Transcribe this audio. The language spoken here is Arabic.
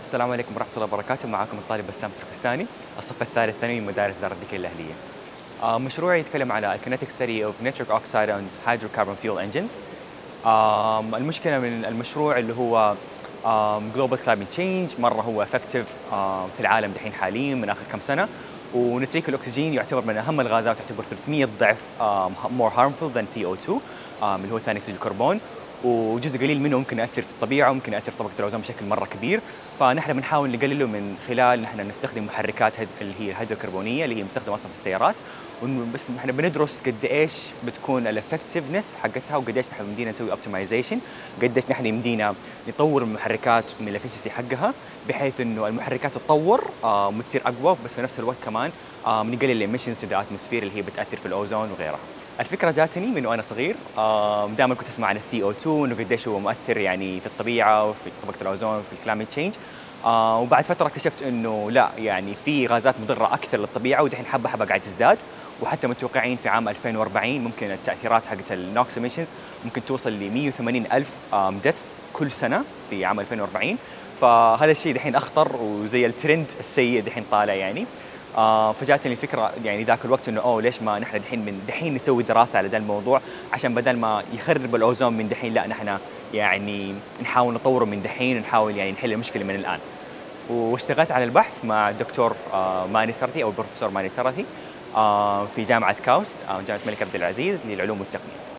السلام عليكم ورحمة الله وبركاته، معكم الطالب بسام تركستاني، الصف الثالث ثانوي من مدارس دار الذكية الأهلية. مشروعي يتكلم على kinetic study of nitric oxide and hydrocarbon fuel engines. المشكلة من المشروع اللي هو global climate change، مرة هو effective في العالم دحين حاليا من آخر كم سنة، ونتريك الأكسجين يعتبر من أهم الغازات، تعتبر 300 ضعف more harmful than CO2 اللي هو ثاني أكسيد الكربون، وجزء قليل منه ممكن يأثر في الطبيعة وممكن يأثر في طبقة الأوزون بشكل مرة كبير. فنحن بنحاول نقلله من خلال نحن نستخدم محركات اللي هي الهيدروكربونية اللي هي مستخدمة أصلا في السيارات، بس نحن بندرس قد إيش بتكون الافكتفنس حقتها وقد إيش نحن يمدينا نسوي اوبتمايزيشن، قد إيش نحن يمدينا نطور المحركات من الافشنسي حقها بحيث إنه المحركات تتطور وتصير أقوى، بس في نفس الوقت كمان بنقلل الإيميشنز تو ذا أتموسفير اللي هي بتأثر في الأوزون وغيرها. الفكرة جاتني من وأنا صغير، دائما كنت أسمع عن السي او 2 إنه قديش هو مؤثر يعني في الطبيعة وفي طبقة الأوزون وفي الكلايمت تشينج. وبعد فترة اكتشفت إنه لا، يعني في غازات مضرة أكثر للطبيعة ودحين حبة حبة قاعد تزداد، وحتى متوقعين في عام 2040 ممكن التأثيرات حقت النوكس ايميشنز ممكن توصل ل 180 ألف ديثس كل سنة في عام 2040. فهذا الشيء دحين أخطر وزي الترند السيء دحين طالع يعني. فجاتني الفكره يعني ذاك الوقت انه ليش ما نحن دحين نسوي دراسه على ذا الموضوع، عشان بدل ما يخرب الاوزون من دحين، لا نحن يعني نحاول نطوره من دحين، نحاول يعني نحل المشكله من الان. واشتغلت على البحث مع الدكتور ماني سرثي او البروفيسور ماني سرثي في جامعه كاوس، جامعه الملك عبد العزيز للعلوم والتقنيه.